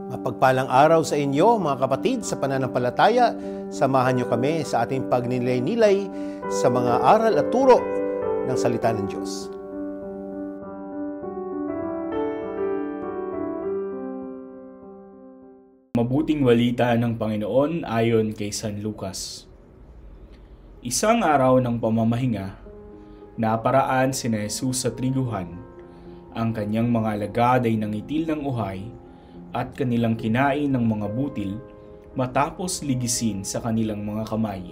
Mapagpalang araw sa inyo mga kapatid sa pananampalataya. Samahan niyo kami sa ating pagninilay-nilay sa mga aral at turo ng salita ng Diyos. Mabuting balita ng Panginoon ayon kay San Lucas. Isang araw ng pamamahinga, naparaan sina Jesus sa triguhan. Ang kanyang mga alagad ay nangitil ng uhay at kanilang kinain ng mga butil matapos ligisin sa kanilang mga kamay.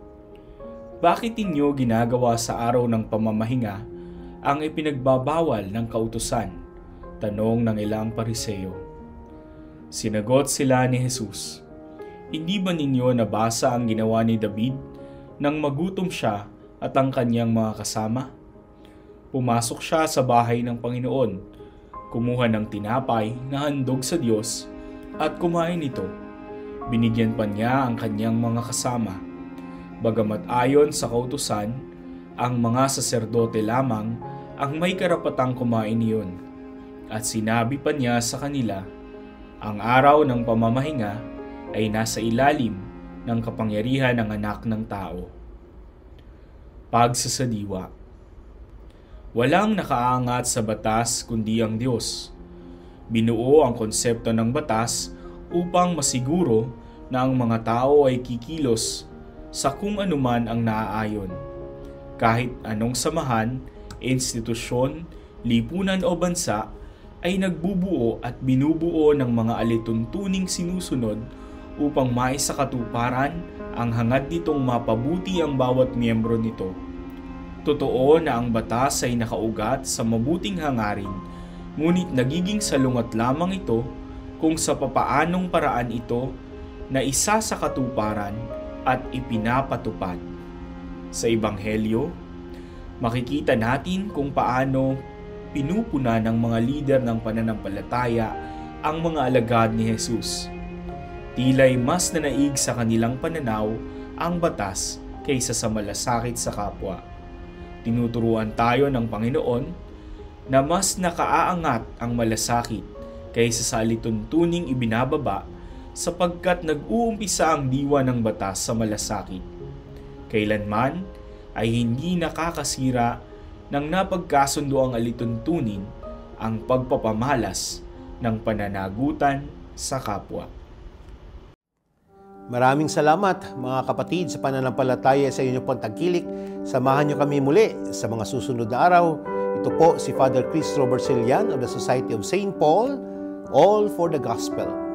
Bakit inyo ginagawa sa araw ng pamamahinga ang ipinagbabawal ng kautusan? Tanong ng ilang Pariseo. Sinagot sila ni Jesus, hindi ba ninyo nabasa ang ginawa ni David nang magutom siya at ang kanyang mga kasama? Pumasok siya sa bahay ng Panginoon, kumuha ng tinapay na handog sa Diyos at kumain ito. Binigyan pa niya ang kanyang mga kasama. Bagamat ayon sa kautusan, ang mga saserdote lamang ang may karapatang kumain niyon. At sinabi pa niya sa kanila, ang araw ng pamamahinga ay nasa ilalim ng kapangyarihan ng Anak ng Tao. Pagsasadiwa. Walang nakaangat sa batas kundi ang Diyos. Binuo ang konsepto ng batas upang masiguro na ang mga tao ay kikilos sa kung anuman ang naaayon. Kahit anong samahan, institusyon, lipunan o bansa ay nagbubuo at binubuo ng mga alituntuning sinusunod upang maisakatuparan ang hangad nitong mapabuti ang bawat miyembro nito. Totoo na ang batas ay nakaugat sa mabuting hangarin, ngunit nagiging salungat lamang ito kung sa papaanong paraan ito na isa sa katuparan at ipinapatupad. Sa Ebanghelyo, makikita natin kung paano pinupuna ng mga lider ng pananampalataya ang mga alagad ni Jesus. Tila'y mas nanaig sa kanilang pananaw ang batas kaysa sa malasakit sa kapwa. Tinuturuan tayo ng Panginoon na mas nakaaangat ang malasakit kaysa sa alituntuning ibinababa sapagkat nag-uumpisa ang diwa ng batas sa malasakit. Kailanman ay hindi nakakasira ng napagkasundo ang alituntunin ang pagpapamalas ng pananagutan sa kapwa. Maraming salamat mga kapatid sa pananampalataya sa inyong pagtangkilik. Samahan niyo kami muli sa mga susunod na araw. Ito po si Father Chris Robert Silian of the Society of St. Paul, all for the Gospel.